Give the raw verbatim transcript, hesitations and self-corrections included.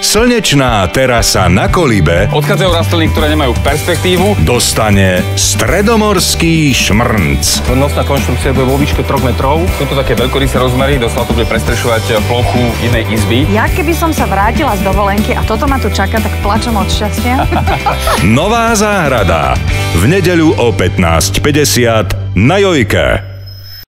slnečná terasa na Kolibe odchádzajú rastliny, ktoré nemajú perspektívu, dostane stredomorský šmrnc. nosná konštrukcia bude vo výške troch metrov. Sú to také veľkorysé rozmery, doslova to bude prestrešovať plochu jednej izby. Ja keby som sa vrátila z dovolenky a toto ma tu čaká, tak plačem od šťastia. Nová záhrada. V nedeľu o pätnásť päťdesiat na Jojke.